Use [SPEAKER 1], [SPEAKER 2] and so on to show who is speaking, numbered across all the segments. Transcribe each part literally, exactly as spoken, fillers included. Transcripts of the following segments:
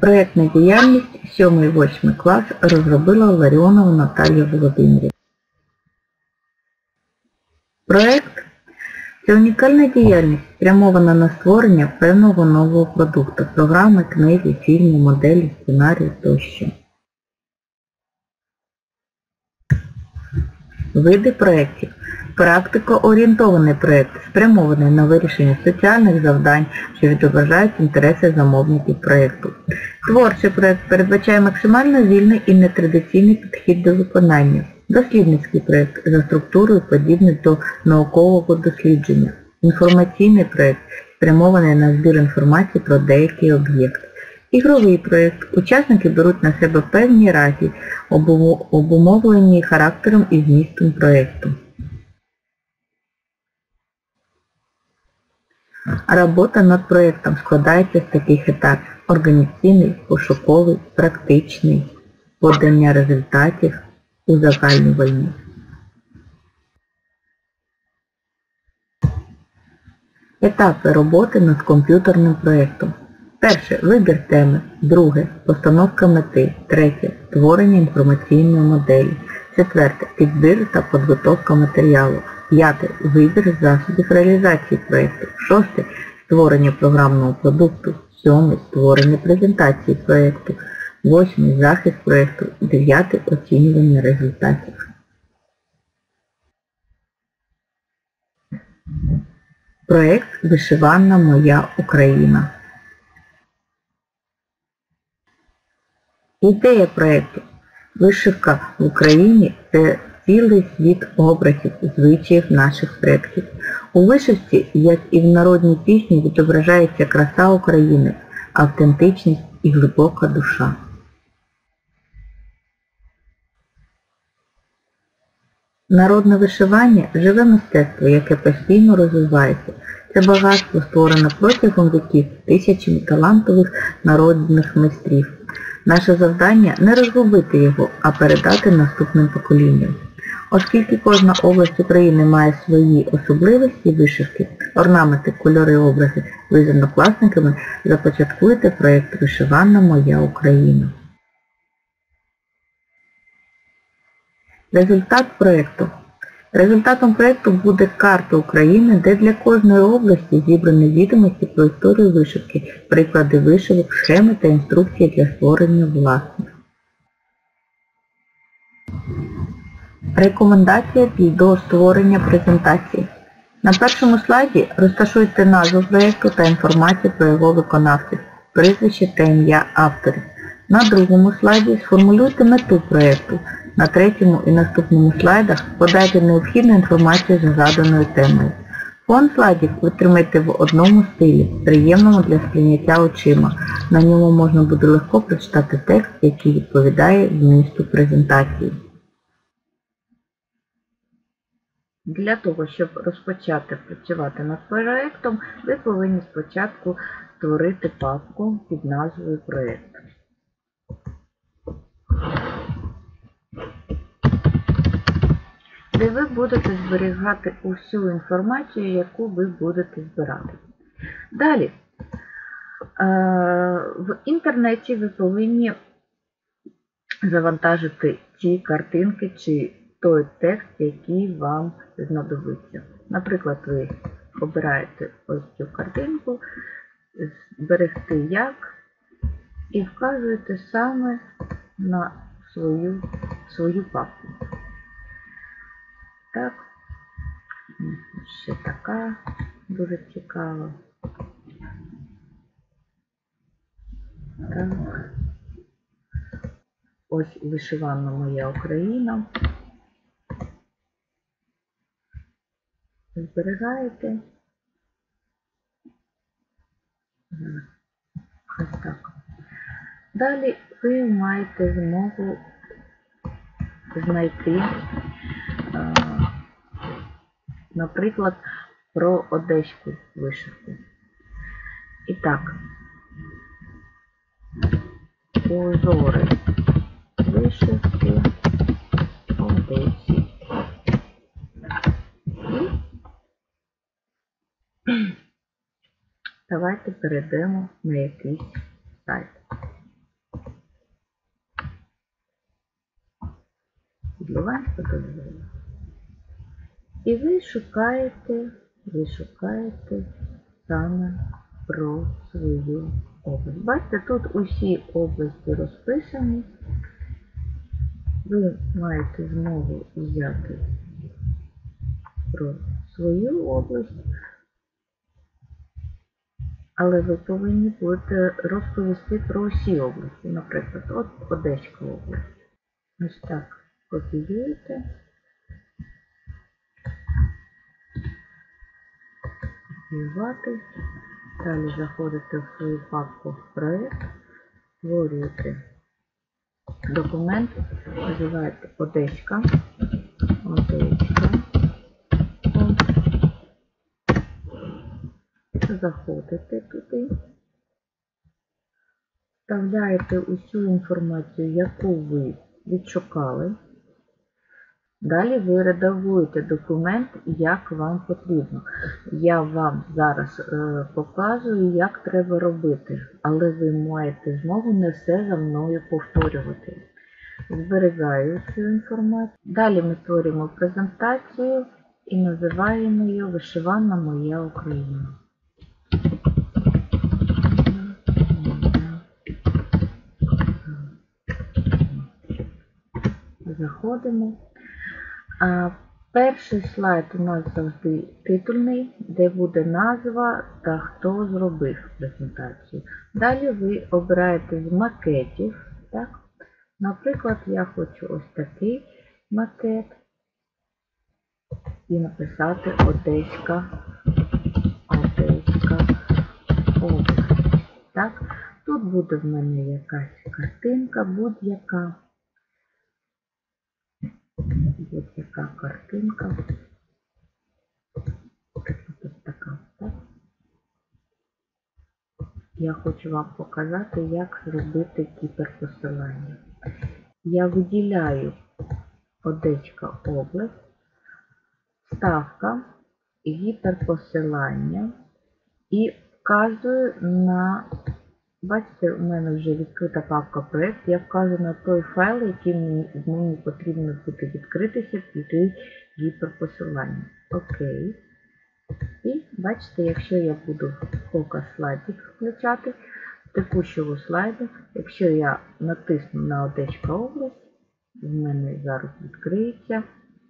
[SPEAKER 1] Проєктна діяльність сьомий-восьмий клас розробила Ларіонова Наталія Володимирівна. Проєкт – це унікальна діяльність, спрямована на створення певного нового продукту, програми, книги, фільму, моделі, сценарію тощо. Види проєктів. Практико-орієнтований проєкт, спрямований на вирішення соціальних завдань, що відображають інтереси замовників проєкту. Творчий проєкт передбачає максимально вільний і нетрадиційний підхід до виконання. Дослідницький проєкт за структурою подібний до наукового дослідження. Інформаційний проєкт спрямований на збір інформації про деякий об'єкт. Ігровий проєкт. Учасники беруть на себе певні ролі, обумовлені характером і змістом проєкту. Робота над проєктом складається з таких етапів: організаційний, пошуковий, практичний, подання результатів, узагальнювальний. Етапи роботи над комп'ютерним проєктом. Перше – вибір теми. Друге – постановка мети. Третє – створення інформаційної моделі. Четверте – підбір та підготовка матеріалу. П'яте – вибір засобів реалізації проєкту. Шосте – створення програмного продукту. Сьоме – створення презентації проєкту. Восьме – захист проєкту. Дев'яте – оцінювання результатів. Проєкт «Вишивана моя Україна». Ідея проєкту. Вишивка в Україні – це цілий світ образів, звичаїв наших предків. У вишивці, як і в народній пісні, відображається краса України, автентичність і глибока душа. Народне вишивання – живе мистецтво, яке постійно розвивається. Це багатство створено протягом віків тисячами талантливих народних майстрів. Наше завдання – не розгубити його, а передати наступним поколінням. Оскільки кожна область України має свої особливості вишивки, орнаменти, кольори, образи, ви з однокласниками започаткуєте проєкт «Вишивана моя Україна». Результат проєкту. Результатом проєкту буде карта України, де для кожної області зібрані відомості про історію вишивки, приклади вишивок, схеми та інструкції для створення власних. Рекомендація до створення презентації. На першому слайді розташуйте назву проєкту та інформацію про його виконавців, прізвище та ім'я авторів. На другому слайді сформулюйте мету проєкту. На третьому і наступному слайдах подайте необхідну інформацію за заданою темою. Фон слайдів витримайте в одному стилі, приємному для сприйняття очима. На ньому можна буде легко прочитати текст, який відповідає змісту презентації. Для того, щоб розпочати працювати над проєктом, ви повинні спочатку створити папку під назвою «Проєкт». Де ви будете зберігати усю інформацію, яку ви будете збирати. Далі, в інтернеті ви повинні завантажити ті картинки чи той текст, який вам знадобиться. Наприклад, ви обираєте ось цю картинку, зберегти як і вказуєте саме на свою, свою папку. Так, ще така дуже цікава. Так. Ось «Вишивана моя Україна». Зберігаєте. Ось так. Далі ви маєте змогу знайти, наприклад, про одеську вишивку. І так, узори вишивки Одесі. Давайте перейдемо на якийсь сайт. Луганська дозволу. І ви шукаєте, ви шукаєте саме про свою область. Бачите, тут усі області розписані. Ви маєте змогу взяти про свою область, але ви повинні будете розповісти про усі області. Наприклад, от Одеська область. Ось так копіюєте. Копіювати. Далі заходите в свою папку «Проект», створюєте документ, називаєте Одеська. Одеська. Заходите туди, вставляєте усю інформацію, яку ви відшукали. Далі ви редагуєте документ, як вам потрібно. Я вам зараз е, показую, як треба робити, але ви маєте змогу не все за мною повторювати. Зберігаю цю інформацію. Далі ми створюємо презентацію і називаємо її «Вишивана моя Україна». Заходимо. А перший слайд у нас завжди титульний, де буде назва та хто зробив презентацію. Далі ви обираєте з макетів. Так? Наприклад, я хочу ось такий макет і написати Одеська, Одеська область. Так? Тут буде в мене якась картинка, будь-яка. Будь-яка картинка. Ось така. Так? Я хочу вам показати, як зробити гіперпосилання. Я виділяю Одеська область, вставка, гіперпосилання і вказую на, бачите, у мене вже відкрита папка «Проект», я вказую на той файл, який мені, мені потрібно буде відкритися під гіперпосилання. Окей. І бачите, якщо я буду показ слайдів включати, текущого слайду, якщо я натисну на Одеська область, в мене зараз відкриється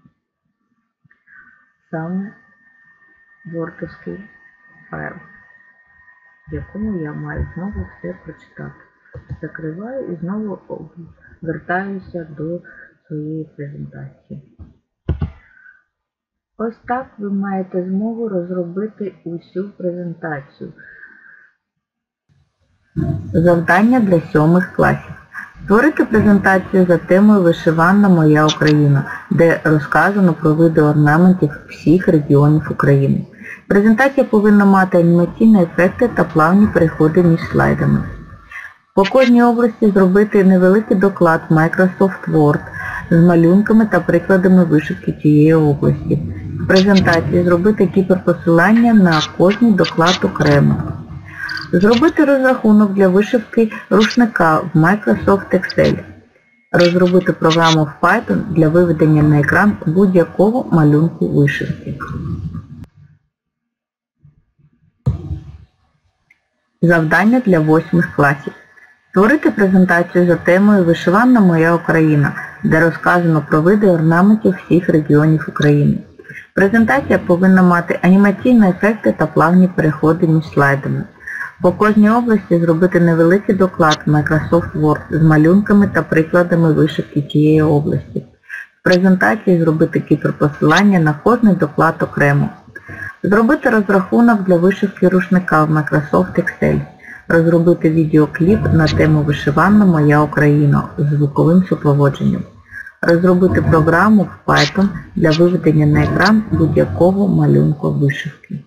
[SPEAKER 1] саме вордовський файл, в якому я маю знову все прочитати. Закриваю і знову вертаюся до своєї презентації. Ось так ви маєте змогу розробити усю презентацію. Завдання для сьомих класів. Створити презентацію за темою «Вишивана моя Україна», де розказано про види орнаментів всіх регіонів України. Презентація повинна мати анімаційні ефекти та плавні переходи між слайдами. По кожній області зробити невеликий доклад Microsoft Word з малюнками та прикладами вишивки цієї області. В презентації зробити гіперпосилання на кожний доклад окремо. Зробити розрахунок для вишивки рушника в Microsoft Excel. Розробити програму в Python для виведення на екран будь-якого малюнку вишивки. Завдання для восьмих класів. Створити презентацію за темою «Вишивана моя Україна», де розказано про види орнаментів всіх регіонів України. Презентація повинна мати анімаційні ефекти та плавні переходи між слайдами. По кожній області зробити невеликий доклад Microsoft Word з малюнками та прикладами вишивки цієї області. В презентації зробити гіперпосилання на кожний доклад окремо. Зробити розрахунок для вишивки рушника в Microsoft Excel. Розробити відеокліп на тему «Вишивана моя Україна» з звуковим супроводженням. Розробити програму в Python для виведення на екран будь-якого малюнку вишивки.